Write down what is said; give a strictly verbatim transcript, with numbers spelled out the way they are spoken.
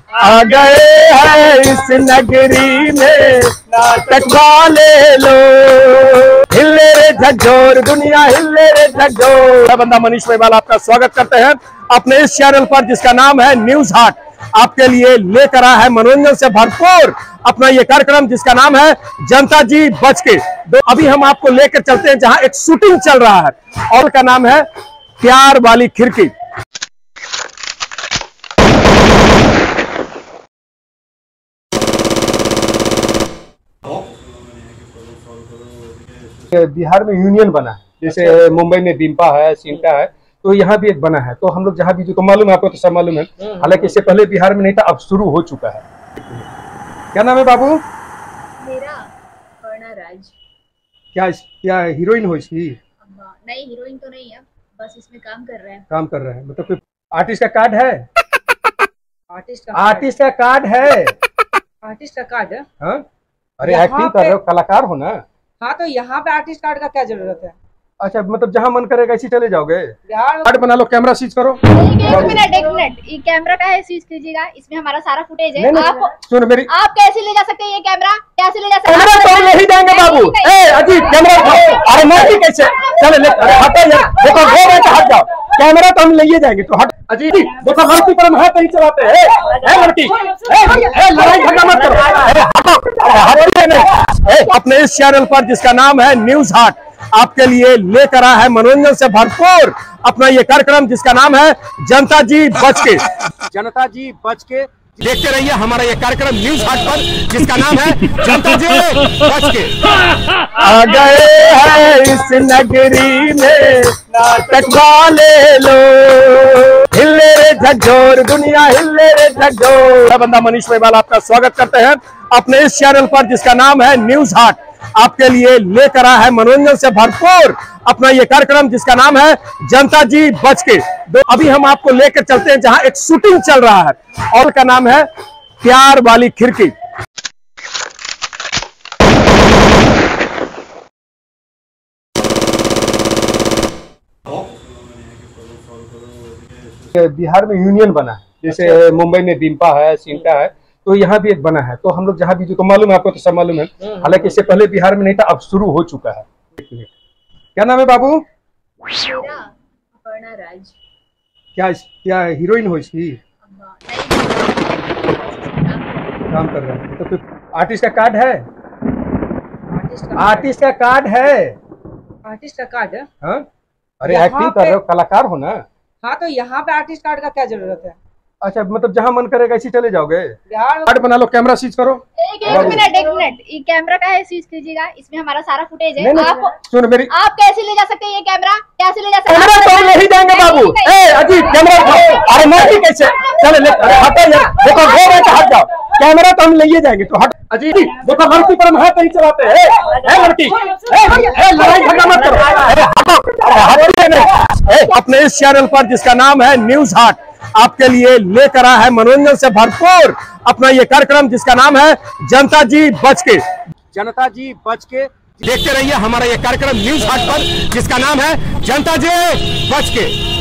आ गए हैं इस नगरी में नाटक वाले लोग। हिले रे झकझोर दुनिया हिले रे झकझोर। मैं बंदा मनीष मेवाल आपका स्वागत करते हैं अपने इस चैनल पर जिसका नाम है न्यूज हाट। आपके लिए लेकर आया है मनोरंजन से भरपूर अपना ये कार्यक्रम जिसका नाम है जनता जी बच के। अभी हम आपको लेकर चलते हैं जहां एक शूटिंग चल रहा है और का नाम है प्यार वाली खिड़की। बिहार में यूनियन बना है, जैसे मुंबई में बिम्पा है, सिंटा है, तो यहाँ भी एक बना है। तो हम लोग जहाँ भी जो तो मालूम है आपको, तो सब मालूम है। हालांकि इससे पहले बिहार में नहीं था, अब शुरू हो चुका है। क्या नाम है बाबू? मेरा अपर्णा राज। क्या क्या हीरोइन हो इसकी? नहीं, हीरोइन तो नहीं है, बस इसमें काम कर रहे हैं। काम कर रहे हैं मतलब कोई आर्टिस्ट का कार्ड है? आर्टिस्ट का आर्टिस्ट का कार्ड है। आर्टिस्ट का कार्ड है। हाँ, अरे एक्टिंग कर रहे हो, कलाकार हो ना। हाँ, तो यहाँ पे आर्टिस्ट कार्ड का क्या जरूरत है? अच्छा, मतलब जहाँ मन करेगा इसी चले जाओगे? बिहार कार्ड बना लो, कैमरा सीज करो। एक मिनट एक मिनट ये कैमरा का है, सीज कीजिएगा, इसमें हमारा सारा फुटेज है। आप सुन मेरी, आप कैसे ले जा सकते हैं ये कैमरा? कैसे ले जा सकते कैमरा तो हम ले ही जाएंगे बाबू। ए अजीत, कैमरा उठाओ। अरे नहीं कैसे चले ले, अरे हटो यार, देखो वो है तो हट जाओ। कैमरा तो हम ले ही जाएंगे, तो हट। अजीत देखो, लड़की पर हम हाथ नहीं चलाते हैं। ए लड़की, ए लड़ाई झगड़ा मत करो, अरे हटो, हटो नहीं। अपने इस चैनल पर जिसका नाम है न्यूज हाट, आपके लिए लेकर आया है मनोरंजन से भरपूर अपना ये कार्यक्रम जिसका नाम है जनता जी बच के। जनता जी बच के देखते रहिए हमारा ये कार्यक्रम न्यूज हाट पर जिसका नाम है जनता जी बच के। आ गए हैं इस नगरी में नाटक वाले लोग। हिले रे झकझोर दुनिया हिले रे झकझोर। मैं बंदा मनीष मेवाल आपका स्वागत करते हैं अपने इस चैनल पर जिसका नाम है न्यूज हाट। आपके लिए लेकर आया है मनोरंजन से भरपूर अपना ये कार्यक्रम जिसका नाम है जनता जी बच के। अभी हम आपको लेकर चलते हैं जहां एक शूटिंग चल रहा है और का नाम है प्यार वाली खिड़की। बिहार में यूनियन बना है, जैसे मुंबई में बिम्पा है, सिंटा है, तो यहाँ भी एक बना है। तो हम लोग जहाँ भी जो तो मालूम है आपको, तो सब मालूम है। हालांकि इससे पहले बिहार में नहीं था, अब शुरू हो चुका है। क्या नाम है बाबू? मेरा अपर्णा राज। क्या क्या हीरोइन हो इसकी? काम कर रहे हैं मतलब कोई आर्टिस्ट का कार्ड है? आर्टिस्ट का आर्टिस्ट का कार्ड है। आर्टिस्ट का कार्ड है। हाँ, अरे एक्टिंग कर रहे हो, कलाकार हो ना। हाँ, तो यहाँ पे आर्टिस्ट कार्ड का क्या जरूरत है? अच्छा, मतलब जहाँ मन करेगा इसी चले जाओगे? बिहार कार्ड बना लो, कैमरा सीज करो। एक मिनट एक मिनट ये कैमरा का है, सीज कीजिएगा, इसमें हमारा सारा फुटेज है। आप सुन मेरी, आप कैसे ले जा सकते हैं ये कैमरा? कैसे ले जा सकते कैमरा तो हम ले ही जाएंगे बाबू। ए अजीत, कैमरा उठाओ। अरे नहीं कैसे चले ले, अरे हटो यार, देखो वो है तो हट जाओ। कैमरा तो हम ले ही जाएंगे, तो हट। अजीत देखो, लड़की पर हम हाथ नहीं चलाते हैं। ए लड़की, ए लड़ाई झगड़ा मत करो, अरे हटो, हटो नहीं। अपने इस चैनल पर जिसका नाम है न्यूज हाट, आपके लिए लेकर आया है मनोरंजन से भरपूर अपना ये कार्यक्रम जिसका नाम है जनता जी बच के। जनता जी बच के देखते रहिए हमारा ये कार्यक्रम न्यूज हाट पर जिसका नाम है जनता जी बच के।